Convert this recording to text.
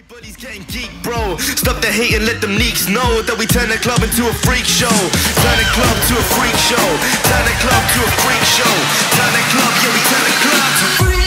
Everybody's getting geek, bro. Stop the hate and let them leaks know that we turn the club into a freak show. Turn the club to a freak show. Turn the club to a freak show. Turn the club, yeah, we turn the club to freak.